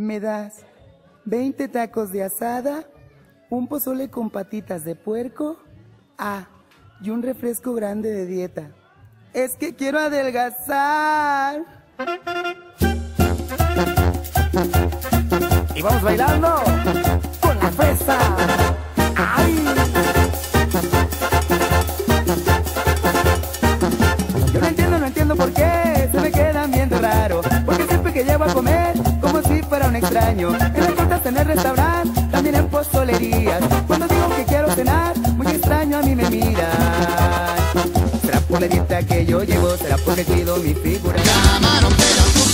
¿Me das 20 tacos de asada, un pozole con patitas de puerco? Ah, y un refresco grande de dieta. Es que quiero adelgazar. Y vamos bailando con la fresa. ¡Ay! Yo no entiendo por qué se me quedan viendo raro. Porque siempre que llego a comer, como si fuera un extraño. En las tortas, en el restaurante, también en pozolerías. Cuando digo que quiero cenar, muy extraño a mí me miran. ¿Será por la dieta que yo llevo? ¿Será porque cuido mi figura? Camarón, pero